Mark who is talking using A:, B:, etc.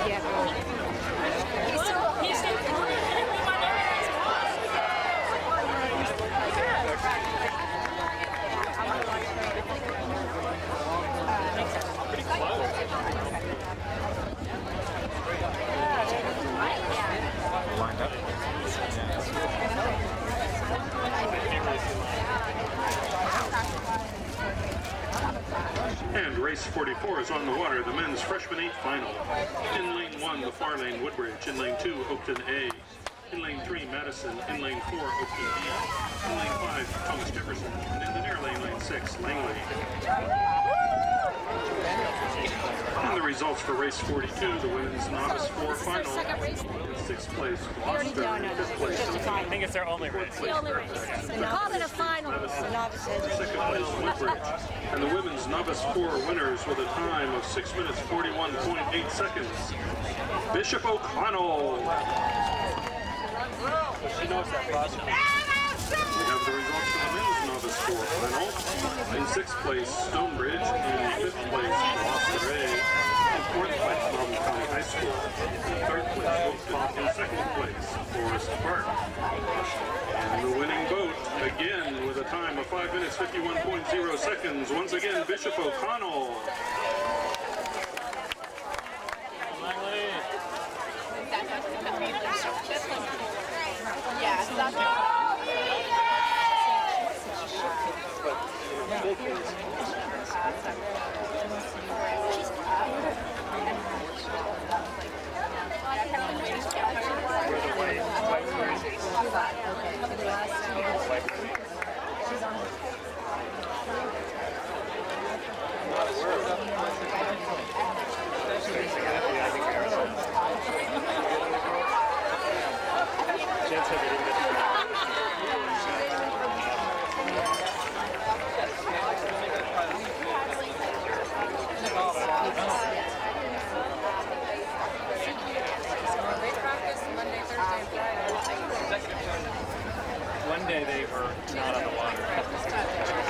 A: Lined up.
B: And race 44 is on the water, the men's Freshmn-8 final. In lane 1, the far lane Woodbridge. In lane 2, Oakton A. In lane 3, Madison. In lane 4, Oakton B. In lane 5, Thomas Jefferson. And in the near lane, lane 6, Langley. And the results for race 42, the women's novice 4 final. In 6th place, Gloucester. 5th place,
C: I think it's their only race.
D: The only race. We call it a final. The novices.
B: 2nd place, Woodbridge. And the women's novice 4 winners with a time of 6 minutes 41.8 seconds. Bishop O'Connell.
A: She knows that process.
B: We have the results for the men's novice 4 final. In 6th place, Stonebridge. In 5th place, Gloucester A. In 4th place, Malden County High School. In 3rd place, Oakton. In 2nd place, Forest Park. And the winning boat, again, with a time of 5 minutes 51.0 seconds. Once again, Bishop O'Connell.
D: Yeah,
A: One day they were not on the water.